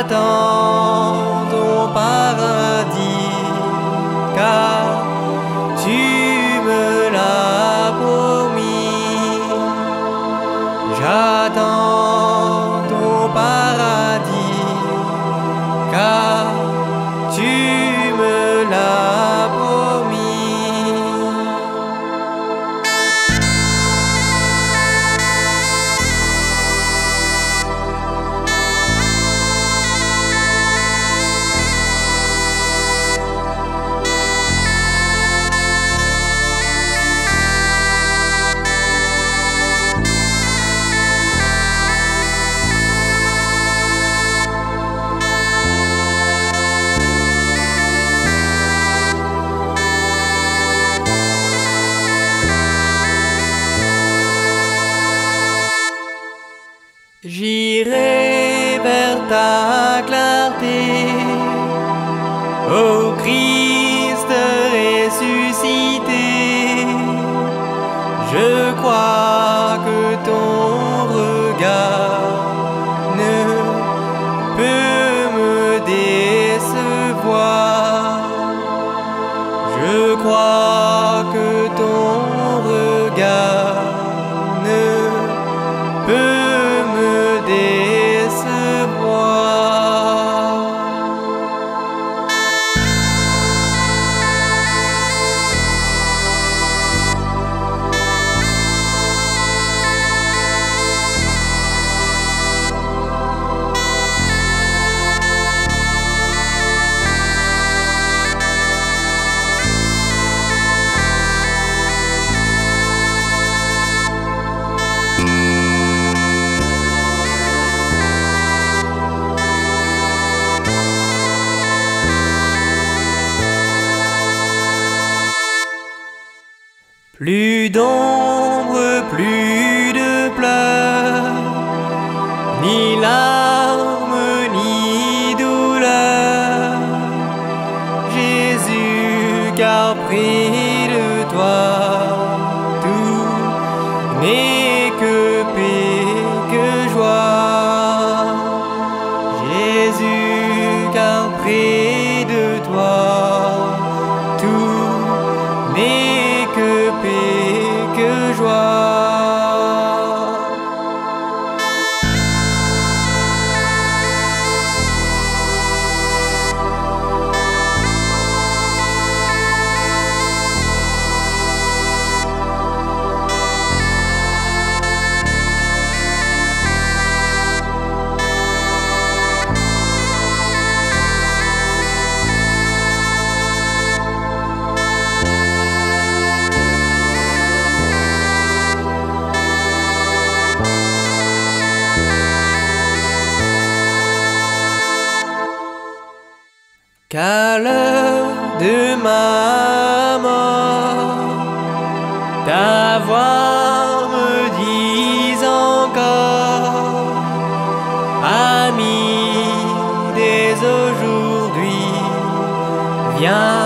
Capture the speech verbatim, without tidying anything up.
J'attends ton paradis, car tu me l'as promis. J'attends ton paradis, car tu me l'as promis. J'irai vers ta clarté, ô Christ ressuscité. Je crois que ton regard ne peut me décevoir. Je crois que ton regard ne peut Plus d'ombre, plus de pleurs, ni larmes, ni douleur. Jésus, car près de toi, tout n'est que paix, que joie. Jésus, car près de toi, tout n'est que paix, que joie. Qu'à l'heure de ma mort, ta voix me dise encore: ami, dès aujourd'hui, viens